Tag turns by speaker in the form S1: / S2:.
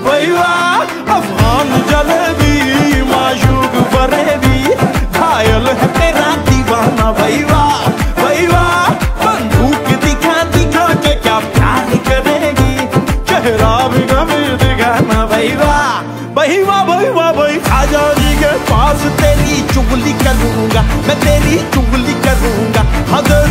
S1: भाई वाह अफगान जलेबी माशूक फरेबी घायल है तेरा दीवाना भाई वाह बंदूक दिखा दिखा के क्या प्यार करेगी चेहरा भी कभी दिखाना भाई वाह भाई आजा जी के पास तेरी चुगली करूंगा मैं तेरी चुगली करूंगा